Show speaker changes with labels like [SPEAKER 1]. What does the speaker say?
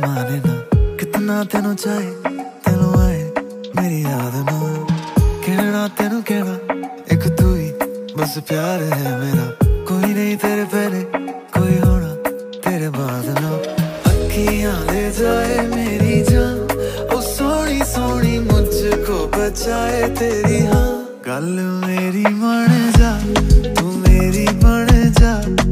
[SPEAKER 1] माने ना, कितना तेनू चाहे तेनू आए मेरी याद ना। कहना तेनू कहना एक तू ही बस प्यार है मेरा, कोई नहीं तेरे पहले कोई होना तेरे बाद ना। अखियां ले जाए मेरी जान, ओ सोनी सोनी मुझको बचाए तेरी हाँ। गल मेरी मन जा, तू मेरी बन जा।